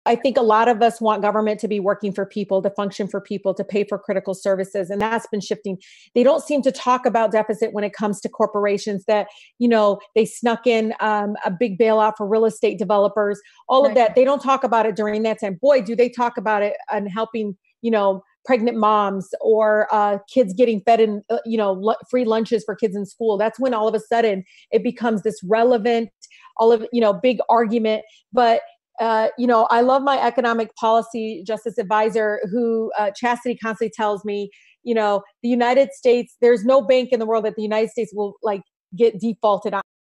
I think a lot of us want government to be working for people, to function for people, to pay for critical services, and that's been shifting. They don't seem to talk about deficit when it comes to corporations that, they snuck in a big bailout for real estate developers, all of Right. that. They don't talk about it during that time. Boy, do they talk about it and helping, pregnant moms or kids getting fed in, free lunches for kids in school. That's when all of a sudden it becomes this relevant, big argument. But I love my economic policy justice advisor who Chastity constantly tells me, the United States, there's no bank in the world that the United States will like get defaulted on.